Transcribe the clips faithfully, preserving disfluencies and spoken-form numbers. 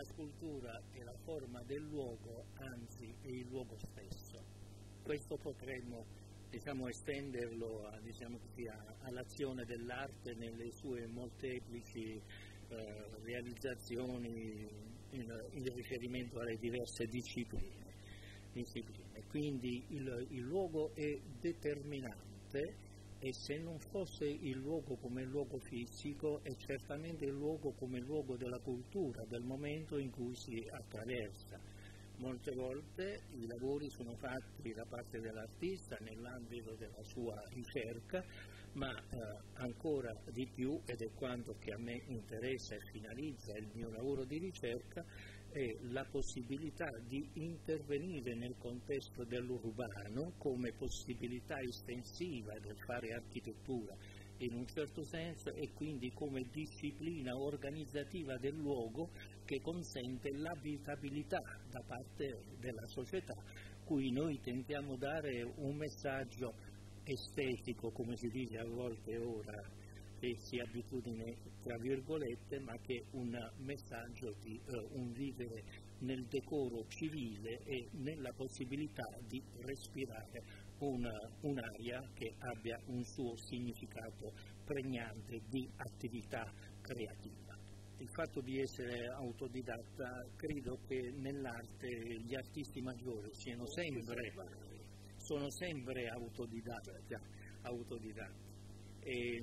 scultura è la forma del luogo, anzi è il luogo stesso. Questo potremmo diciamo, estenderlo a, diciamo così, a, all'azione dell'arte nelle sue molteplici eh, realizzazioni in, in riferimento alle diverse discipline. discipline. Quindi il, il luogo è determinante, e se non fosse il luogo come luogo fisico, è certamente il luogo come luogo della cultura, del momento in cui si attraversa. Molte volte i lavori sono fatti da parte dell'artista nell'ambito della sua ricerca, ma eh, ancora di più, ed è quanto che a me interessa e finalizza il mio lavoro di ricerca, è la possibilità di intervenire nel contesto dell'urbano come possibilità estensiva del fare architettura in un certo senso, e quindi come disciplina organizzativa del luogo che consente l'abitabilità da parte della società, cui noi tentiamo dare un messaggio estetico, come si dice a volte ora, che sia abitudine tra virgolette, ma che è un messaggio di eh, un vivere nel decoro civile e nella possibilità di respirare una, un'aria che abbia un suo significato pregnante di attività creativa. Il fatto di essere autodidatta, credo che nell'arte gli artisti maggiori siano sempre, sono sempre autodidatti, autodidatti. E,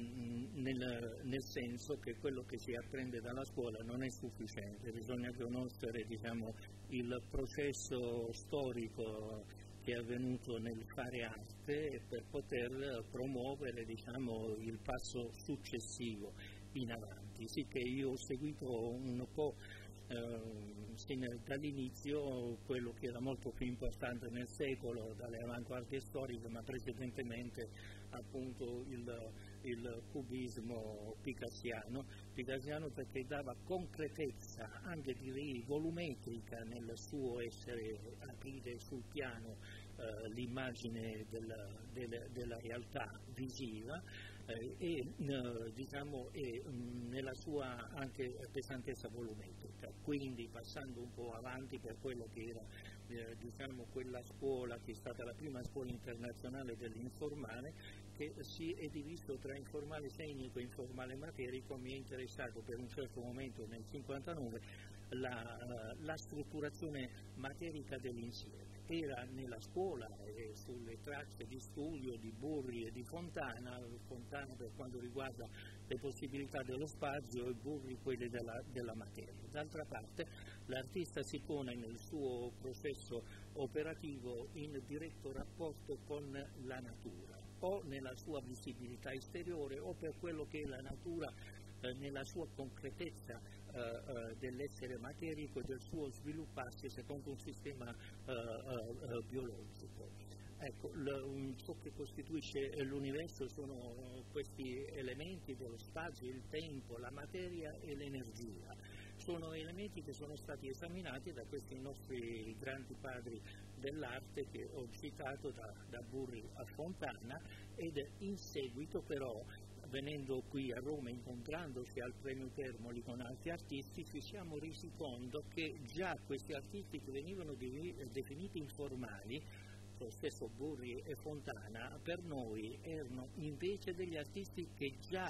nel, nel senso che quello che si apprende dalla scuola non è sufficiente, bisogna conoscere diciamo, il processo storico che è avvenuto nel fare arte per poter promuovere diciamo, il passo successivo in avanti. Sì che io ho seguito un po' eh, sin dall'inizio quello che era molto più importante nel secolo, dalle avanguardie storiche, ma precedentemente appunto il, il cubismo picassiano, picassiano perché dava concretezza, anche direi volumetrica, nel suo essere aprire sul piano eh, l'immagine della, della, della realtà visiva eh, e eh, diciamo e, mh, nella sua anche pesantezza volumetrica, quindi passando un po' avanti per quello che era eh, diciamo quella scuola che è stata la prima scuola internazionale dell'informale, che si è diviso tra informale segnico e informale materico. Mi è interessato per un certo momento nel cinquantanove la, la strutturazione materica dell'insieme. Era nella scuola e sulle tracce di studio di Burri e di Fontana, Fontana per quanto riguarda le possibilità dello spazio e Burri quelle della, della materia. D'altra parte l'artista si pone nel suo processo operativo in diretto rapporto con la natura, o nella sua visibilità esteriore o per quello che è la natura eh, nella sua concretezza eh, eh, dell'essere materico e del suo svilupparsi secondo un sistema eh, eh, biologico. Ecco, l, ciò che costituisce l'universo sono questi elementi dello spazio, il tempo, la materia e l'energia. Sono elementi che sono stati esaminati da questi nostri grandi padri dell'arte che ho citato, da, da Burri a Fontana, ed in seguito però, venendo qui a Roma, incontrandosi al Premio Termoli con altri artisti, ci siamo resi conto che già questi artisti che venivano definiti informali, lo stesso Burri e Fontana, per noi erano invece degli artisti che già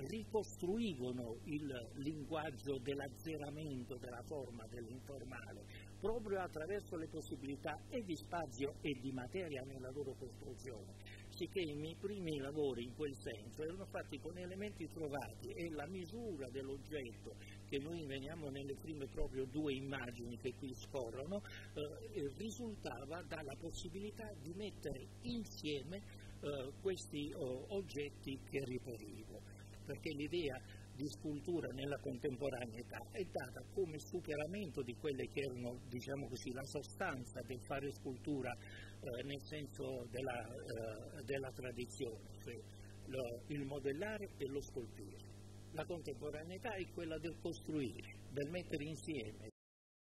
ricostruivano il linguaggio dell'azzeramento della forma dell'informale, proprio attraverso le possibilità e di spazio e di materia nella loro costruzione. Sicché i miei primi lavori in quel senso erano fatti con elementi trovati, e la misura dell'oggetto, che noi veniamo nelle prime proprio due immagini che qui scorrono, eh, risultava dalla possibilità di mettere insieme eh, questi oh, oggetti che riperivo, perché l'idea di scultura nella contemporaneità è data come superamento di quelle che erano, diciamo così, la sostanza del fare scultura eh, nel senso della, eh, della tradizione, cioè lo, il modellare e lo scolpire. La contemporaneità è quella del costruire, del mettere insieme